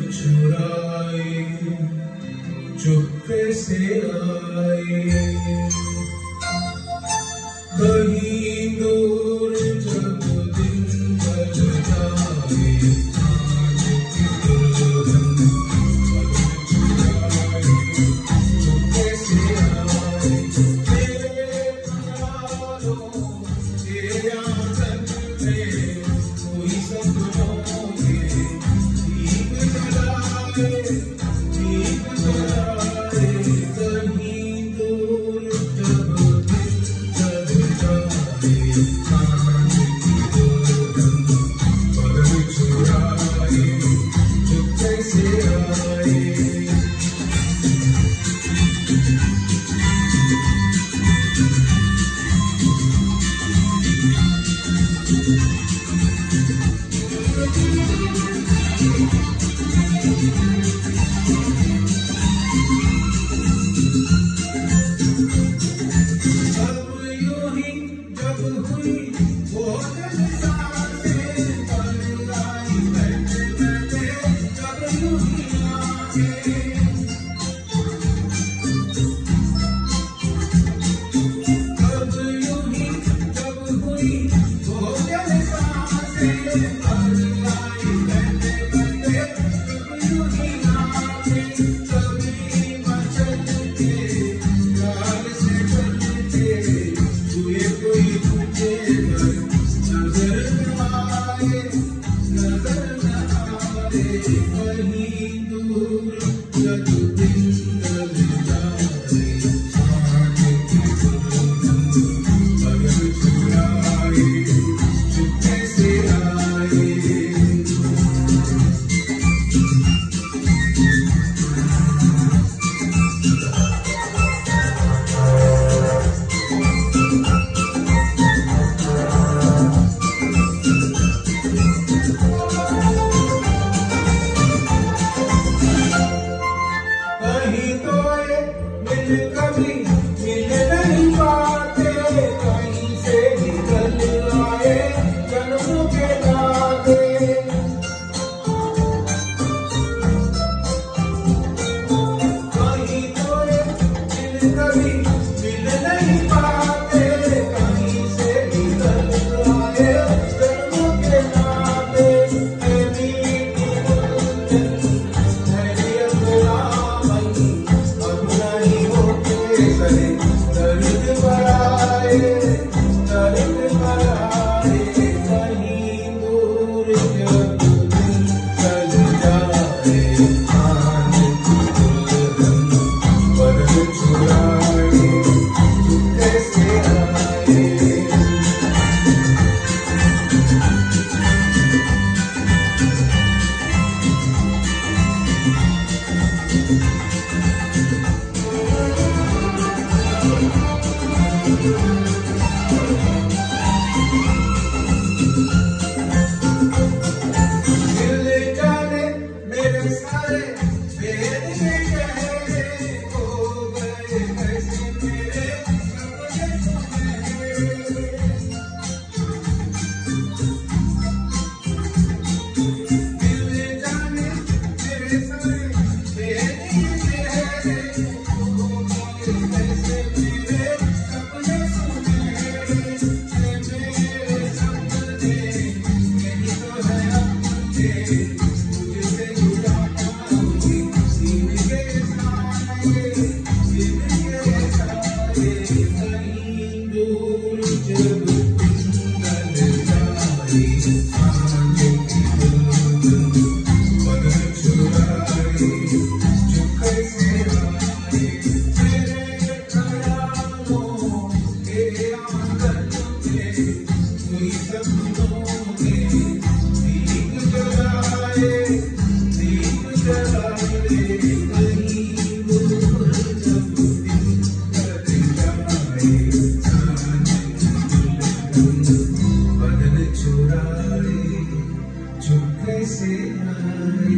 चुराए चुपके से आए, कहीं दूर जब दिन ढल जाए, आज की दुल्हन चुराए चुपके से आए। तेरे ख्यालों के आंगन में कोई सपनों के दीप जलाए, दीप जलाए, कहीं दूर जब दिन ढल जाए, आज की दुल्हन पलक चुराए चुपके से आए। कहीं दूर जब दिन ढल जाए, आज की दुल्हन पलक चुराए चुपके से आए। कभी मिल नहीं पाते, कहीं से निकल आए जन्मों के नाते। कहीं तो दिल कभी मिल नहीं पाते, कहीं से निकल आए जन्मों के नाते। है मीठी गुलशन हैरियत रामनी, अब नहीं सरे दर्द बढ़ाए, दर्द बढ़ाए, कहीं दूर जब दिन ढल जाए, आज की दुल्हन पलक चुराए चुपके से आए। दिल जाने मेरे सारे भेद के गहरे, हो गए कैसे मेरे सपने सुनहरे। दिल जाने मेरे सारे भेद के गहरे, हो गए कैसे मेरे सपने सुनहरे। मेरे सपने यही तो है अपने, मुझसे जुड़ा पाऊंगी जिनके सारे, जिनके सारे। कहीं दूर जब दिन ढल जाए, आज की दुल्हन पलक चुराए चुपके से आए। तेरे ख्यालों के आंगन में कोई सपनों के दीप जलाए, दीप जलाए, कहीं दूर जब दिन ढल जाए, आज की दुल्हन पलक चुराए चुपके से आए।